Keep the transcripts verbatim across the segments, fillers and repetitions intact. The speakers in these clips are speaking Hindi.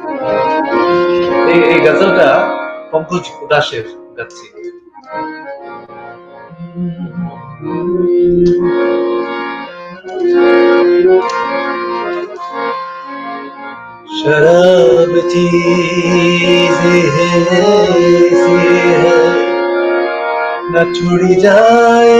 এই এই গজলটা পঙ্কজ উদাসের গাচ্ছি। शराब चीज है ऐसी है न छोड़ी जाए,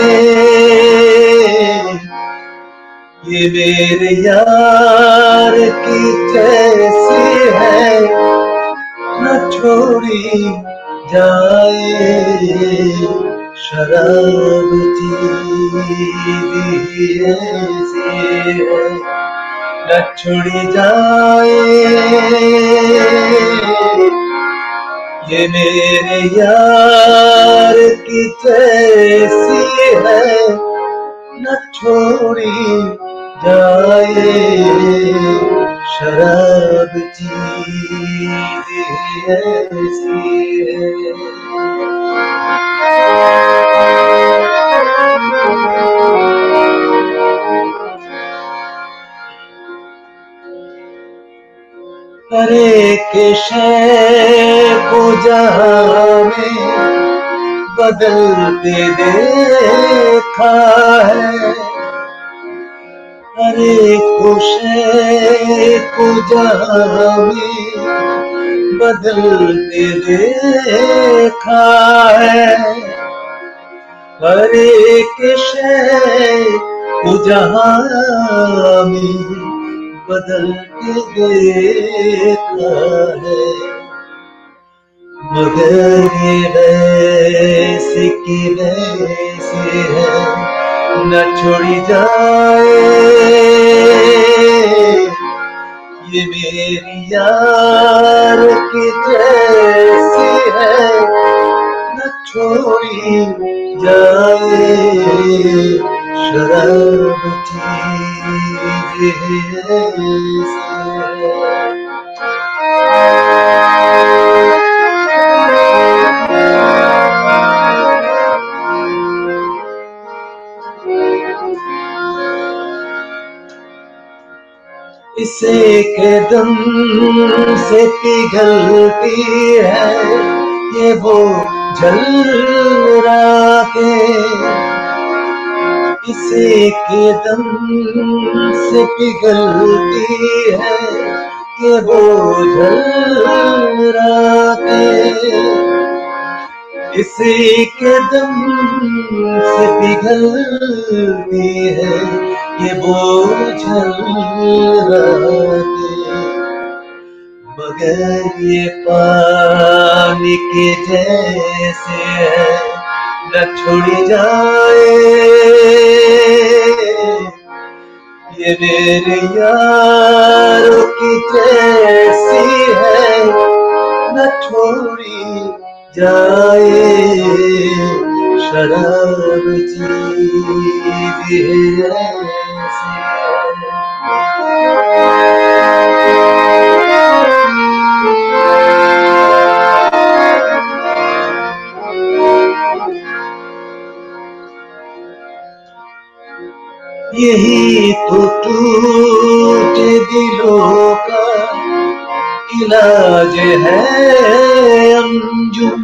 ये मेरे यार की जैसी है न छोड़ी जाए। शराब चीज ऐसी है न छोड़ी जाए, ये मेरे यार की जैसी है न छोड़ी जाए। शराब चीज ऐसी है। हर एक शय को जहां में बदलते देखा है, हर एक शय को जहां में बदलते देखा है, हर एक शय को जहां में बदलते देखा है। मगर ये वैसे की वैसे है न छोड़ी जाए, ये मेरी यार की जैसी है न छोड़ी जाए। शराब चीज इसे के दम से पिघलती है ये वो झलरा के, इसे के दम से पिघलती है ये वो झलरा के, इसी के दम से पिघलती है ये बोझल रातें। मगर ये पानी के जैसे है न छोड़ी जाए, ये मेरे यारों की जैसी है न छोड़ी जाए। शराब चीज है यही तो टूटे दिलों का इलाज है अंजुम,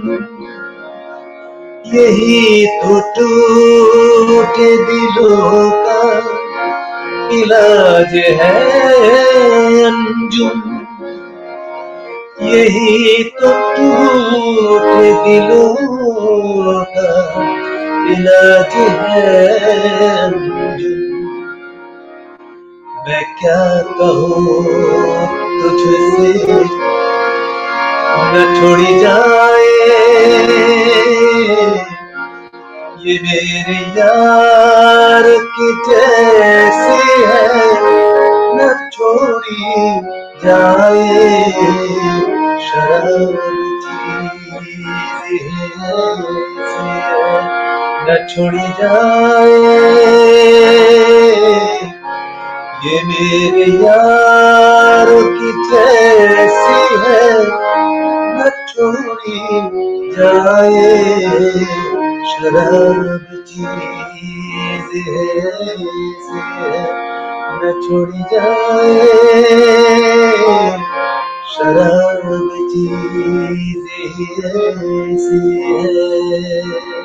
यही तो टूटे दिलों का इलाज है अंजुम, यही तो टूटे दिलों का इलाज है अंजुम। मैं क्या कहूँ तुझसे न छोड़ी जाए, ये मेरे यार की जैसी है न छोड़ी जाए। शराब चीज है न छोड़ी जाए, ये मेरे यार की जैसी है न छोड़ी जाए। शराब चीज है न छोड़ी जाए, चीज ही ऐसी है